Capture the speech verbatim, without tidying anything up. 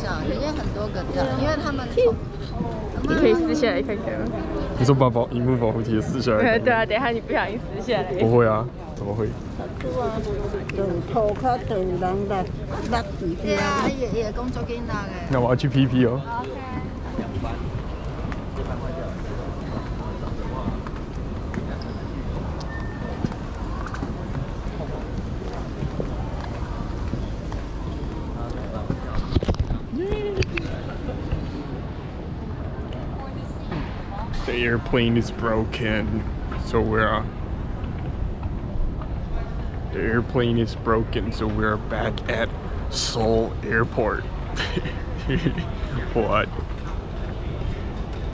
像，人家很多个的，因为他们从你可以撕下来看看吗？ 你说把保荧幕保护贴撕下来？ 对啊，等一下你不小心撕下来。 不会啊，怎么会？ 涂骹涂人落落地对啊，也也工作紧难嘅。 那我要去 P P 哦。The airplane is broken, so we're uh, the airplane is broken, so we're back at Seoul Airport. What?